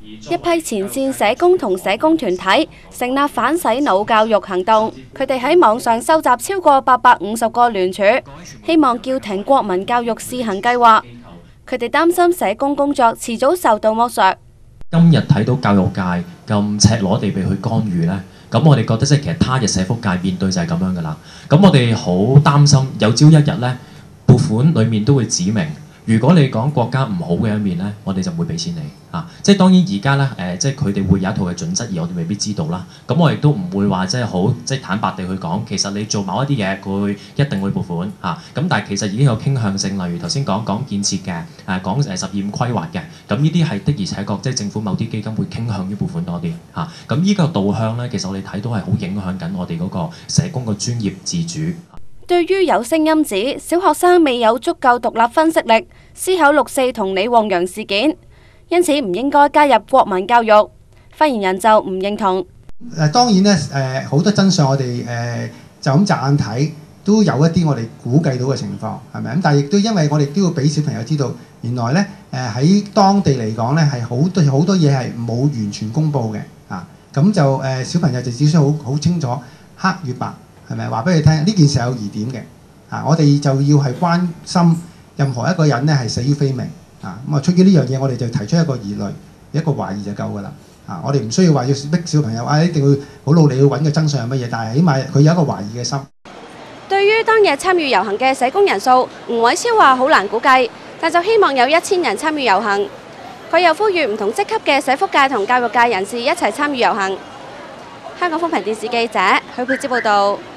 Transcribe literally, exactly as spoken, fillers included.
一批前線社工同社工團體成立反洗腦教育行動，佢哋喺網上收集超過八百五十個聯署，希望叫停國民教育試行計劃。佢哋擔心社工工作遲早受到剝削。 今日睇到教育界咁赤裸地被佢干預呢，咁我哋覺得即係其實他日社福界面對就係咁樣噶啦。咁我哋好擔心有朝一日呢，撥款裡面都會指明。如果你講國家唔好嘅一面呢，我哋就唔會俾錢你啊！即係當然而家呢，誒、呃，即係佢哋會有一套嘅準則，而我哋未必知道啦。咁我亦都唔會話即係好即係坦白地去講，其實你做某一啲嘢，佢一定會撥款嚇。咁、啊、但係其實已經有傾向性，例如頭先講講建設嘅，誒、啊、講誒實驗規劃嘅，咁呢啲係的而且確即係政府某啲基金會傾向於撥款多啲嚇。咁、啊、呢個導向呢，其實我哋睇到係好影響緊我哋嗰個社工嘅專業自主。 對於有聲音指小學生未有足夠獨立分析力思考六四同李旺陽事件，因此唔應該加入國民教育，發言人就唔認同。 誒當然咧，誒好多真相我哋誒就咁乍眼睇都有一啲我哋估計到嘅情況，係咪咁？但係亦都因為我哋都要俾小朋友知道，原來咧誒喺當地嚟講咧係好多好多嘢係冇完全公佈嘅啊，咁就誒小朋友就只需要好好清楚黑與白。係咪話俾你聽？呢件事有疑點嘅，啊！我哋就要係關心任何一個人咧係死於非命，啊！咁啊，出於呢樣嘢，我哋就提出一個疑慮、一個懷疑就夠㗎啦，啊！我哋唔需要話要逼小朋友啊，一定要好努力去揾個真相係乜嘢，但係起碼佢有一個懷疑嘅心。 對於當日參與遊行嘅社工人數，吳偉超話好難估計，但就希望有一千人參與遊行。佢又呼籲唔同職級嘅社福界同教育界人士一齊參與遊行。香港風評電視記者許佩芝報導。